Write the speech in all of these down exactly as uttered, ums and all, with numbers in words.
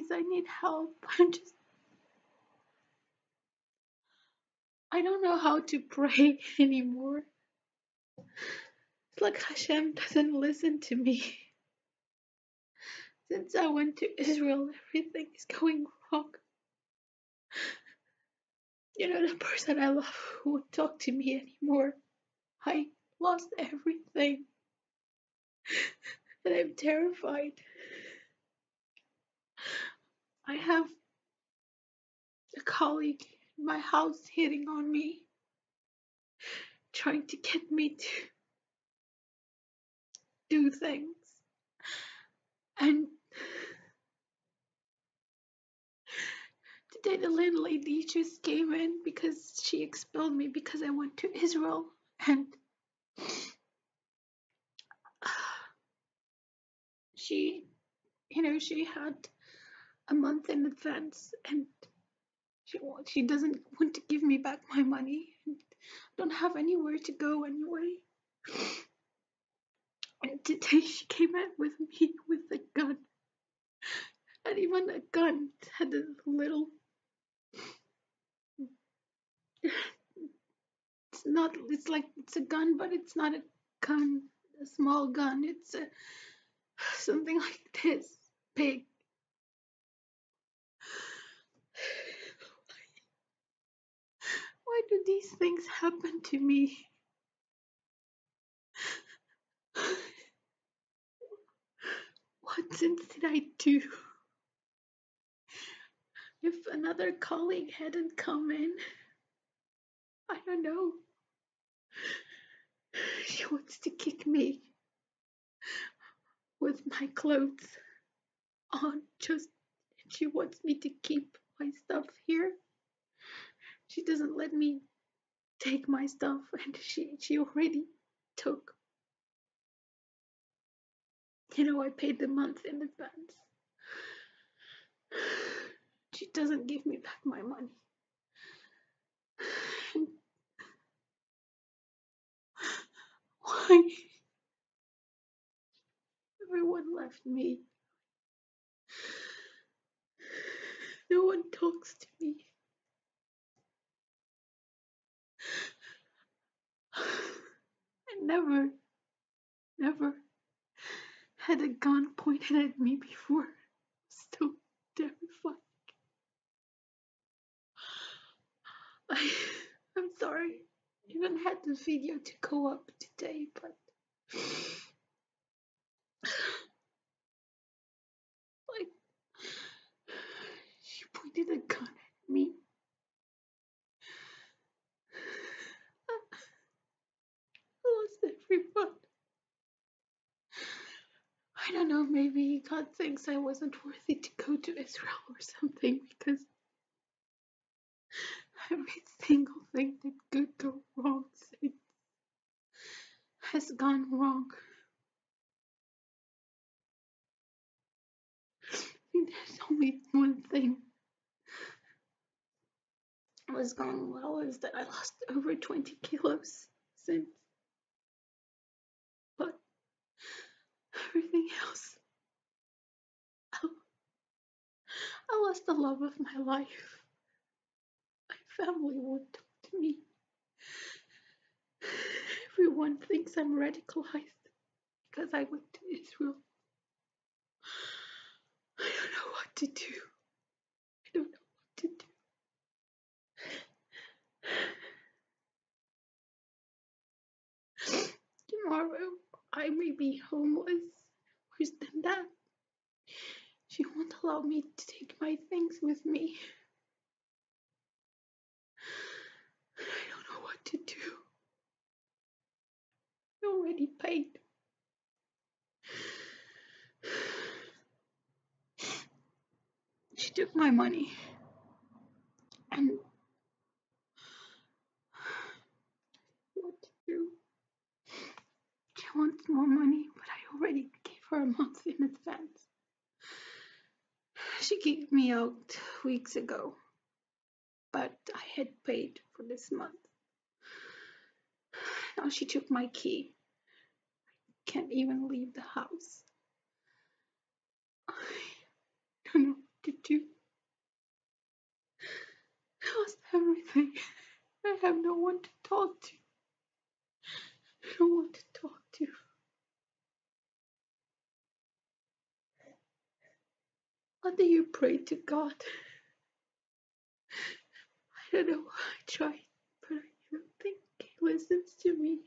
Please, I need help. I'm just, I don't know how to pray anymore. It's like Hashem doesn't listen to me. Since I went to Israel, everything is going wrong. You know, the person I love won't talk to me anymore. I lost everything. And I'm terrified. I have a colleague in my house hitting on me, trying to get me to do things. And today the landlady just came in because she expelled me because I went to Israel. And she, you know, she had a month in advance, and she she doesn't want to give me back my money. And I don't have anywhere to go anyway. And today she came out with me with a gun. And even a gun had a little. It's not, it's like, it's a gun, but it's not a gun, a small gun. It's a, something like this big. Why do these things happen to me? What sins did I do? If another colleague hadn't come in, I don't know. She wants to kick me with my clothes on, just, she wants me to keep my stuff here. She doesn't let me take my stuff, and she she already took. You know, I paid the month in advance. She doesn't give me back my money. Why? Everyone left me. No one talks to me. I never, never had a gun pointed at me before. So terrified. I, I'm sorry. I even had the video to go up today, but like, she pointed a gun at me. I lost everyone. I don't know, maybe God thinks I wasn't worthy to go to Israel or something, because every single thing that could go wrong has gone wrong. I think there's only one thing that was going well, is that I lost over twenty kilos since. But everything else, I lost the love of my life. My family won't talk to me. Everyone thinks I'm radicalized because I went to Israel. I don't know what to do. I don't know what to do. Tomorrow I may be homeless. Worse than that, she won't allow me to take my things with me. I don't know what to do. I already paid. She took my money. And what to do? She wants more money, but I already gave her a month in advance. She kicked me out weeks ago, but I had paid for this month. Now she took my key. I can't even leave the house. I don't know what to do. I lost everything. I have no one to talk to. No one to talk to. How do you pray to God? I don't know. I tried, but I don't think He listens to me.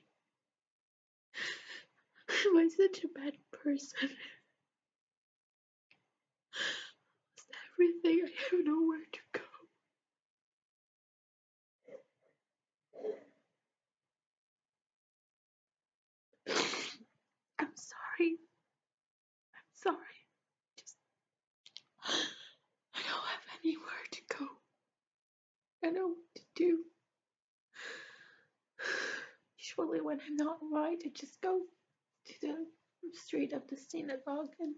Am I such a bad person? Lost everything. I have nowhere to go. I'm sorry. I'm sorry. Just I don't have anywhere to go. I don't know what to do. Usually when I'm not right, I just go to the street of the synagogue and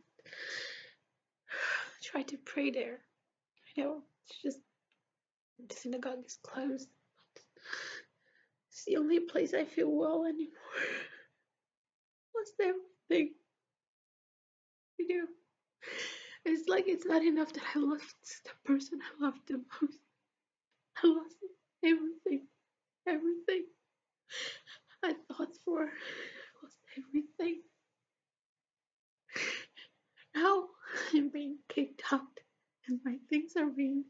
try to pray there. I know it's just the synagogue is closed, but it's the only place I feel well anymore. Lost everything. I do. It's like it's not enough that I lost the person I loved the most. I lost everything. Everything I thought for. I lost everything. Now I'm being kicked out and my things are being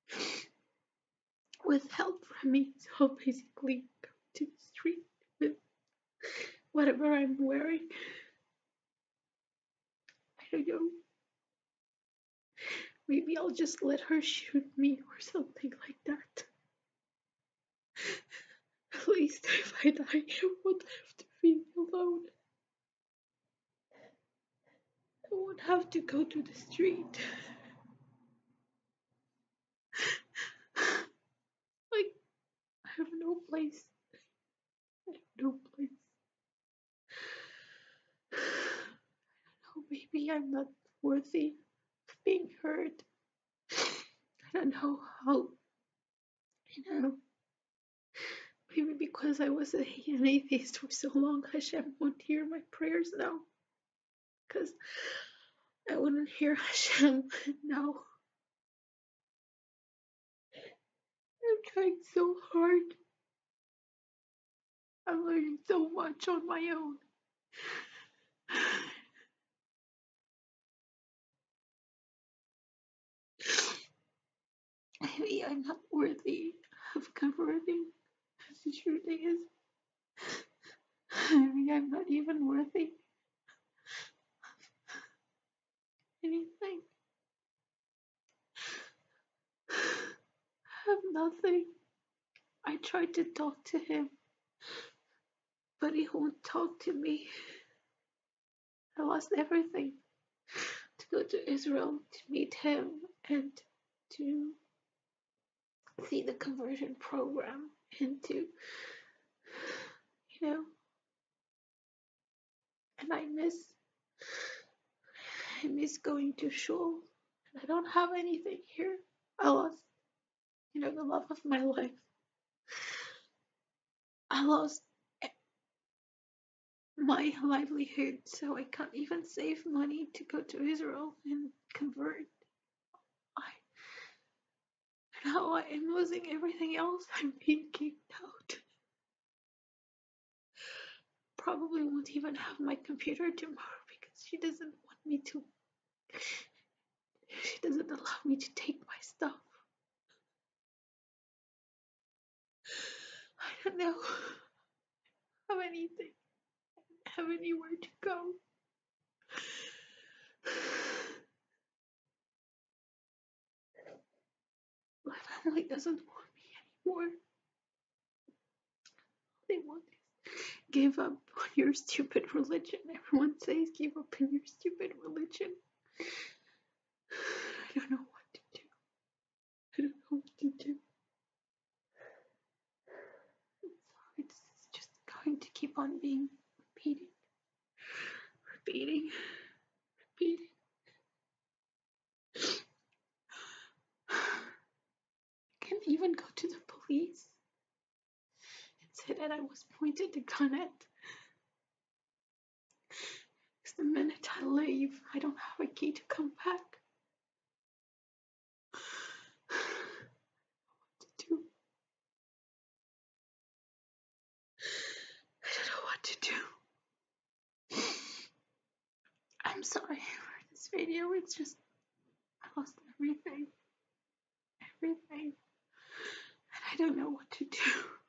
withheld from me. So basically go to the street with whatever I'm wearing. I don't know. Maybe I'll just let her shoot me or something like that. At least if I die, I won't have to be alone. I won't have to go to the street. Like, I have no place. I have no place. I don't know, maybe I'm not worthy of being heard. I don't know how, you know, maybe because I was an atheist for so long, Hashem won't hear my prayers now. Because I wouldn't hear Hashem now. I'm trying so hard. I'm learning so much on my own. Maybe I'm not worthy of converting, as the truth is. Maybe I'm not even worthy of anything. I have nothing. I tried to talk to him, but he won't talk to me. I lost everything to go to Israel to meet him and to see the conversion program and to, you know, and I miss, I miss going to shul. And I don't have anything here. I lost, you know, the love of my life. I lost my livelihood, so I can't even save money to go to Israel and convert. I now I am losing everything else. I'm being kicked out. Probably won't even have my computer tomorrow because she doesn't want me to. She doesn't allow me to take my stuff. I don't know. Have anything. I don't have anywhere to go. My family doesn't want me anymore. They want is give up on your stupid religion. Everyone says give up on your stupid religion. I don't know what to do. I don't know what to do. It's just going to keep on being repeating, repeating, repeating. I can't even go to the police and say that I was pointed the gun at. Because the minute I leave, I don't have a key to come back. I'm sorry for this video. It's just, I lost everything. Everything. And I don't know what to do.